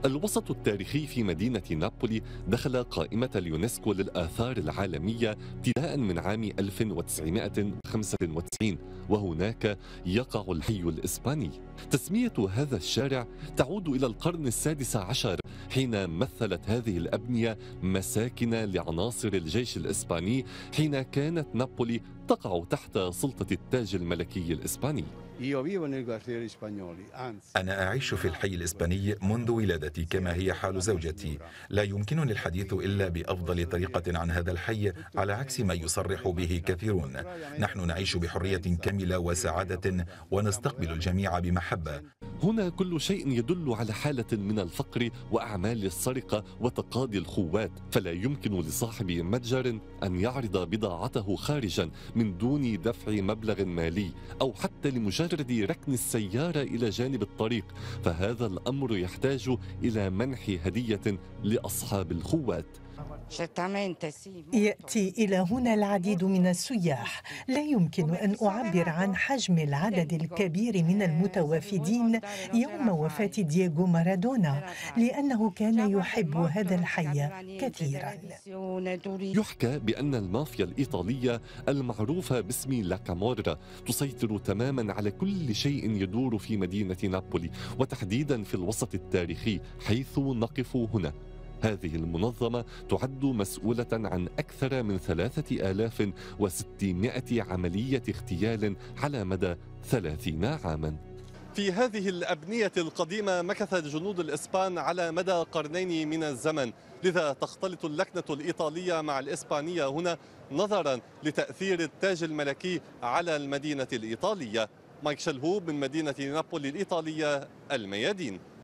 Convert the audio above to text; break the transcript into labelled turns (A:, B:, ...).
A: الوسط التاريخي في مدينة نابولي دخل قائمة اليونسكو للآثار العالمية ابتداء من عام 1995، وهناك يقع الحي الإسباني. تسمية هذا الشارع تعود إلى القرن السادس عشر، حين مثلت هذه الأبنية مساكن لعناصر الجيش الإسباني، حين كانت نابولي تقع تحت سلطة التاج الملكي الإسباني.
B: أنا أعيش في الحي الإسباني منذ ولادتي كما هي حال زوجتي. لا يمكنني الحديث إلا بأفضل طريقة عن هذا الحي، على عكس ما يصرح به كثيرون. نحن نعيش بحرية كاملة وسعادة، ونستقبل الجميع بمحبة.
A: هنا كل شيء يدل على حالة من الفقر وأعمال السرقة وتقاضي الخوات، فلا يمكن لصاحب متجر أن يعرض بضاعته خارجا من دون دفع مبلغ مالي، أو حتى لمجرد ركن السيارة إلى جانب الطريق، فهذا الأمر يحتاج إلى منح هدية لأصحاب الخوات.
C: يأتي إلى هنا العديد من السياح. لا يمكن أن أعبر عن حجم العدد الكبير من المتوافدين يوم وفاة دييغو مارادونا، لأنه كان يحب هذا الحي كثيرا.
A: يحكى بأن المافيا الإيطالية المعروفة باسم لا كاموررا تسيطر تماما على كل شيء يدور في مدينة نابولي، وتحديدا في الوسط التاريخي حيث نقف هنا. هذه المنظمة تعد مسؤولة عن أكثر من 3600 عملية اغتيال على مدى 30 عاما. في هذه الأبنية القديمة مكث جنود الإسبان على مدى قرنين من الزمن، لذا تختلط اللكنة الإيطالية مع الإسبانية هنا نظرا لتأثير التاج الملكي على المدينة الإيطالية. مايك شلهوب من مدينة نابولي الإيطالية، الميادين.